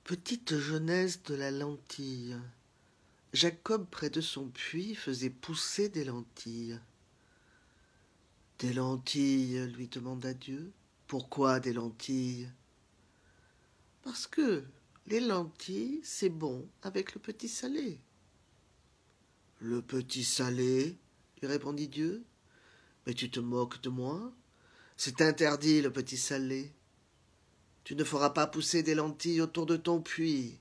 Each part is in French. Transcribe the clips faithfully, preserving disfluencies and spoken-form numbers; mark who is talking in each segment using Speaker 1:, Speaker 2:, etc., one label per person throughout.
Speaker 1: Petite jeunesse de la lentille. Jacob, près de son puits, faisait pousser des lentilles. Des lentilles, lui demanda Dieu. Pourquoi des lentilles? Parce que les lentilles, c'est bon avec le petit salé. Le petit salé, lui répondit Dieu. Mais tu te moques de moi? C'est interdit, le petit salé. Tu ne feras pas pousser des lentilles autour de ton puits.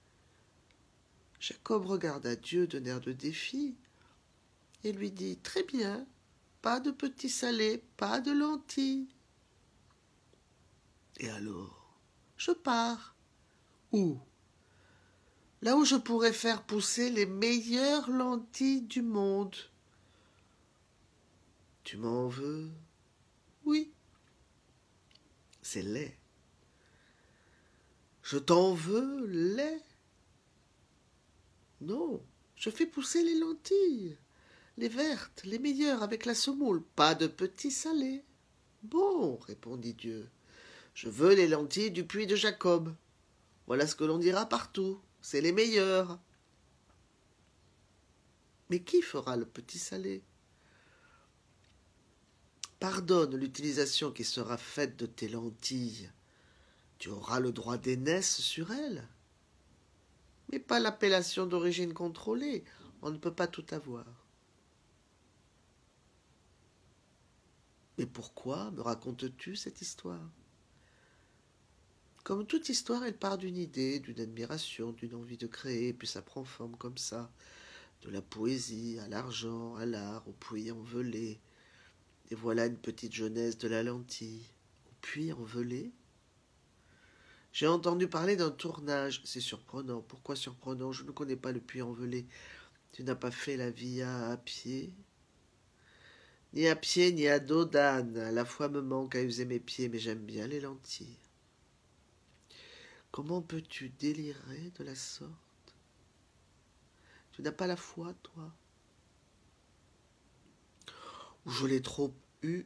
Speaker 1: Jacob regarda Dieu d'un air de défi et lui dit « Très bien, pas de petits salés, pas de lentilles. » Et alors, je pars. Où? Là où je pourrais faire pousser les meilleures lentilles du monde. Tu m'en veux? Oui. C'est laid. Je t'en veux, laid? Non, je fais pousser les lentilles, les vertes, les meilleures avec la semoule, pas de petits salés. Bon, répondit Dieu, je veux les lentilles du puits de Jacob. Voilà ce que l'on dira partout, c'est les meilleures. Mais qui fera le petit salé? Pardonne l'utilisation qui sera faite de tes lentilles. Tu auras le droit d'aînesse sur elles. Mais pas l'appellation d'origine contrôlée. On ne peut pas tout avoir. Mais pourquoi me racontes-tu cette histoire? Comme toute histoire, elle part d'une idée, d'une admiration, d'une envie de créer, puis ça prend forme comme ça. De la poésie à l'argent, à l'art, au puits envelé. Et voilà une petite jeunesse de la lentille. Au puits envelé? J'ai entendu parler d'un tournage. C'est surprenant. Pourquoi surprenant? Je ne connais pas le Puy-en-Velay. Tu n'as pas fait la via à pied? Ni à pied, ni à dos d'âne. La foi me manque à user mes pieds, mais j'aime bien les lentilles. Comment peux-tu délirer de la sorte? Tu n'as pas la foi, toi? Ou je l'ai trop eu?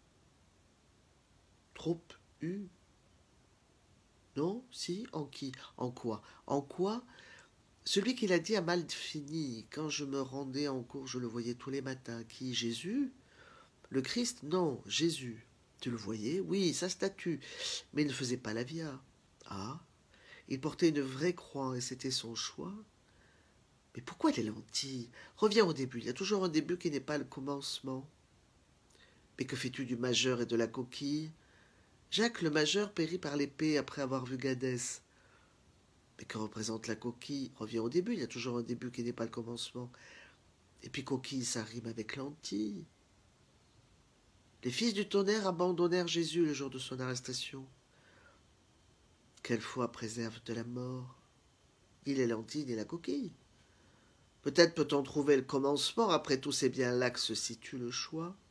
Speaker 1: Trop eu? Non? Si? En qui? En quoi? En quoi? Celui qui l'a dit a mal fini. Quand je me rendais en cours, je le voyais tous les matins. Qui? Jésus? Le Christ? Non, Jésus. Tu le voyais? Oui, sa statue. Mais il ne faisait pas la via. Ah? Il portait une vraie croix et c'était son choix. Mais pourquoi les lentilles? Reviens au début. Il y a toujours un début qui n'est pas le commencement. Mais que fais-tu du majeur et de la coquille? Jacques le majeur périt par l'épée après avoir vu Gadès. Mais que représente la coquille? Reviens au début, il y a toujours un début qui n'est pas le commencement. Et puis coquille, ça rime avec lentille. Les fils du tonnerre abandonnèrent Jésus le jour de son arrestation. Quelle foi préserve de la mort? Ni les lentilles, ni la coquille. Peut-être peut-on trouver le commencement, après tout c'est bien là que se situe le choix.